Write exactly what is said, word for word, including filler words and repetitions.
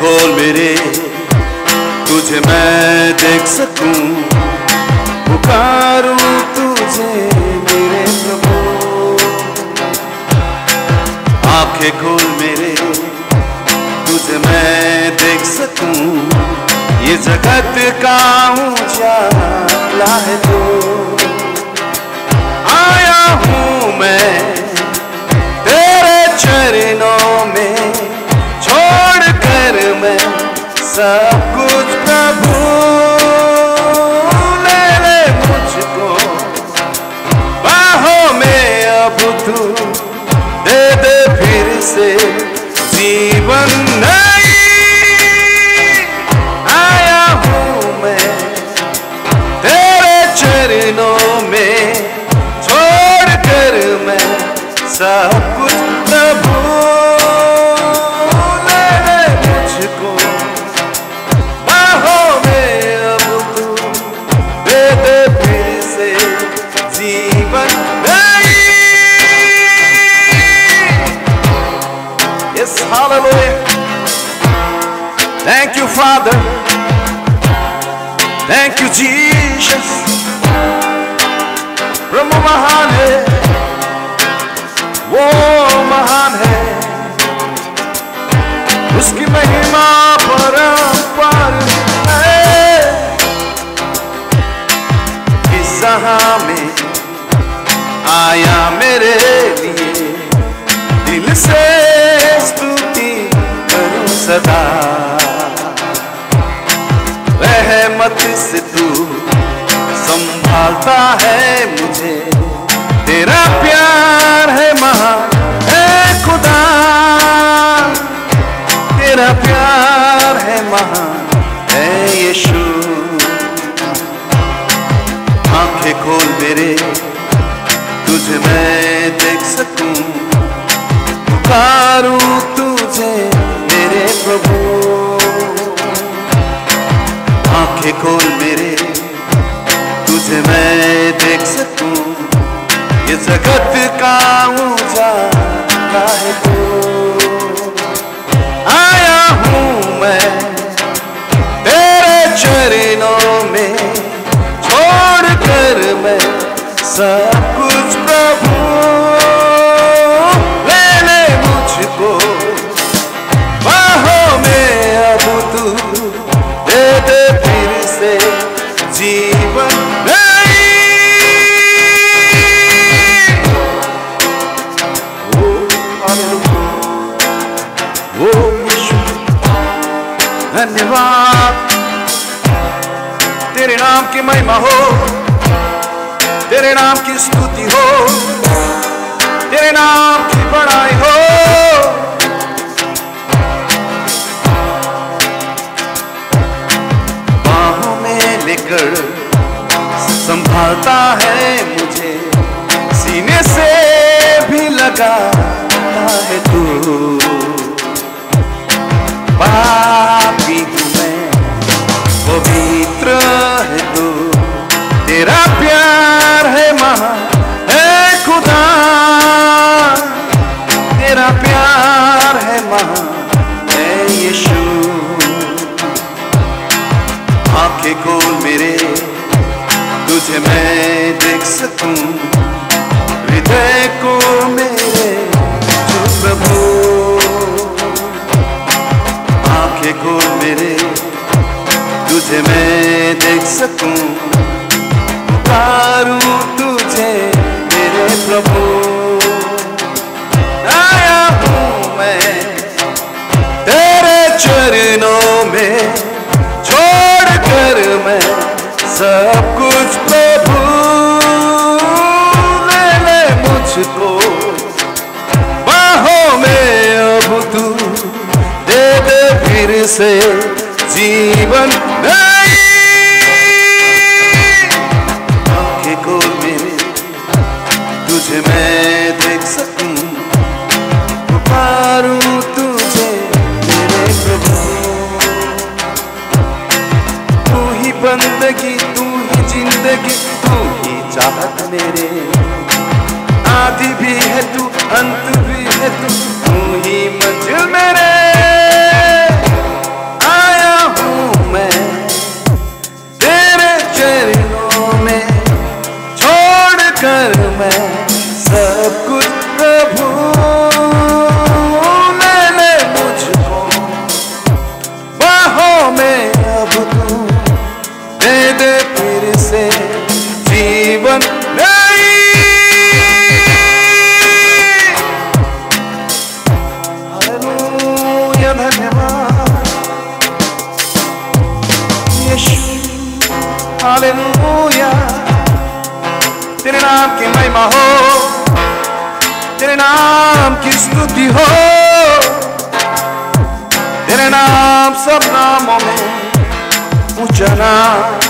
खोल मेरे, तुझे मैं देख सकूं, पुकारूं तुझे मेरे प्रभु। आंखें खोल मेरे, तुझे मैं देख सकूं, ये जगत का उजाला है तू। आया हूं मैं तेरे चरणों में, छोड़ कर मैं सब कुछ प्रभु, ले ले मुझको बाहों में अब तू, दे दे फिर से जीवन नहीं। आया हूं मैं तेरे चरणों में, छोड़ कर मैं सब कुछ प्रभु, ले ले मुझको बाहों में अब तू, दे दे फिर से जीवन नहीं। Yes, hallelujah. Thank you, Father. Thank you, Jesus. प्रभु महान है, वो महान है, उसकी महिमा परंपार है। इस जहां में आया मेरे लिए, दिल से स्तुति करूं सदा। रहमत से तू संभालता है मुझे, तेरा प्यार है महान है खुदा, तेरा प्यार है महान है यीशु। आंखें खोल मेरे, तुझे मैं देख सकूं, पुकारूं तुझे मेरे प्रभु। आंखें खोल मेरे, तुझे मैं देख सकूं, ये जगत का उजाला है तू। आया हूं मैं तेरे चरणों में, छोड़ कर मैं सब कुछ प्रभु, ले ले मुझको बाहों में अब तू, दे दे फिर से जीवन नहीं। ओ ओ यीशु धन्यवाद, तेरे नाम की महिमा हो, तेरे नाम की स्तुति हो, तेरे नाम की बड़ाई हो। बाहों में लेकर संभालता है मुझे, सीने से भी लगाता है तू। पापी हूँ मैं, पवित्र है तू, तेरा प्यार है महान है खुदा, तेरा प्यार है महान है यीशु। आंखें खोल मेरे, तुझे मैं देख सकूं, हृदय को मेरे जो प्रभु। आंखें खोल मेरे, तुझे मैं देख सकूं, पुकारूं तुझे मेरे प्रभु। आया हूं मैं तेरे चरणों में, छोड़ कर मैं सब कुछ प्रभु, ले ले मुझको बाहों में अब तू, दे दे फिर से जीवन नहीं। आंखें खोल मेरे, तुझे मैं देख सकूं, पुकारूं तुझे मेरे प्रभु। तू ही बंदगी, तू ही जिंदगी, तू ही चाहत मेरे, आदि भी है तू, अंत भी है तू, तू ही मंजिल मेरे। नाम की स्तुति हो, तेरे नाम सब नामों में ऊंचा नाम।